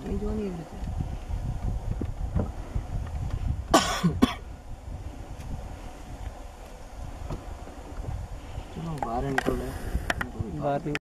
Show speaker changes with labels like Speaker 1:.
Speaker 1: ये जो नहीं है चलो बाहर निकल रहे हैं।